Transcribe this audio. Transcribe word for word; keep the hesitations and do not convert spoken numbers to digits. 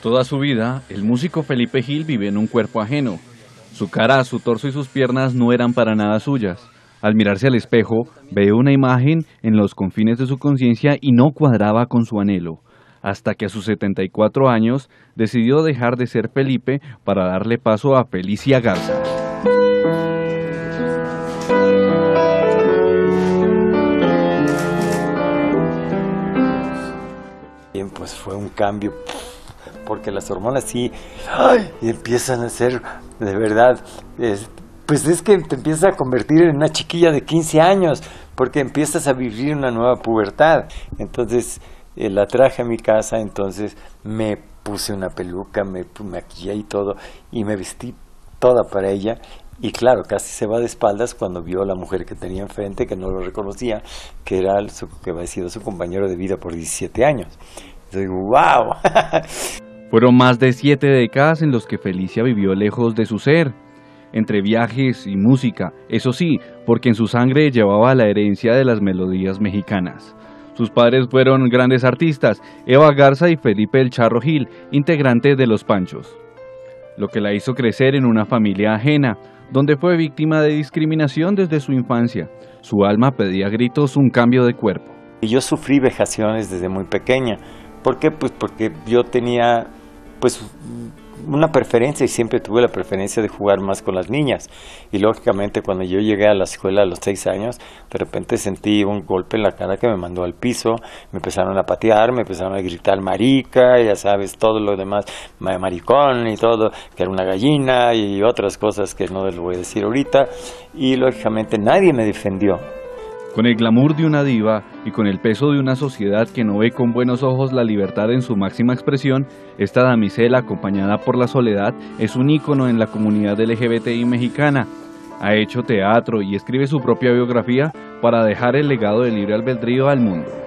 Toda su vida, el músico Felipe Gil vive en un cuerpo ajeno. Su cara, su torso y sus piernas no eran para nada suyas. Al mirarse al espejo, ve una imagen en los confines de su conciencia y no cuadraba con su anhelo, hasta que a sus setenta y cuatro años decidió dejar de ser Felipe para darle paso a Felicia Garza. Bien, pues fue un cambio, porque las hormonas sí ¡ay! Empiezan a ser, de verdad, es, pues es que te empiezas a convertir en una chiquilla de quince años, porque empiezas a vivir una nueva pubertad. Entonces eh, la traje a mi casa, entonces me puse una peluca, me maquillé y todo, y me vestí toda para ella. Y claro, casi se va de espaldas cuando vio a la mujer que tenía enfrente, que no lo reconocía, que era el, su, que había sido su compañero de vida por diecisiete años. Entonces digo, ¡wow! Fueron más de siete décadas en los que Felicia vivió lejos de su ser, entre viajes y música, eso sí, porque en su sangre llevaba la herencia de las melodías mexicanas. Sus padres fueron grandes artistas, Eva Garza y Felipe El Charro Gil, integrantes de Los Panchos, lo que la hizo crecer en una familia ajena, donde fue víctima de discriminación desde su infancia. Su alma pedía a gritos un cambio de cuerpo. Y yo sufrí vejaciones desde muy pequeña. ¿Por qué? Pues porque yo tenía pues una preferencia y siempre tuve la preferencia de jugar más con las niñas. Y lógicamente cuando yo llegué a la escuela a los seis años, de repente sentí un golpe en la cara que me mandó al piso, me empezaron a patear, me empezaron a gritar marica, ya sabes, todo lo demás, maricón y todo, que era una gallina y otras cosas que no les voy a decir ahorita. Y lógicamente nadie me defendió. Con el glamour de una diva y con el peso de una sociedad que no ve con buenos ojos la libertad en su máxima expresión, esta damisela, acompañada por la soledad, es un ícono en la comunidad L G B T I mexicana. Ha hecho teatro y escribe su propia biografía para dejar el legado del libre albedrío al mundo.